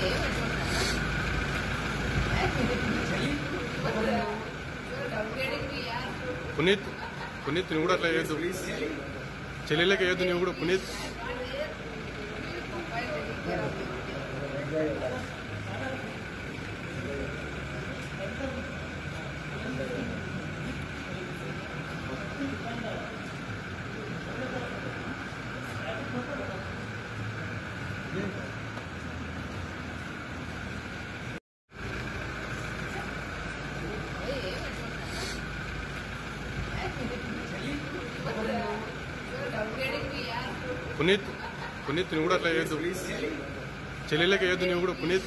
పునీత్ పునీత్ నువ్వు కూడా అట్లా చేయొద్దు, చెల్లెళ్ళకి వేయొద్దు నువ్వు కూడా. పునీత్ పునీత్ పునీత్ నువ్వు కూడా అట్లా చేయొద్దు, చెల్లెళ్ళకి వేయొద్దు నువ్వు కూడా. పునీత్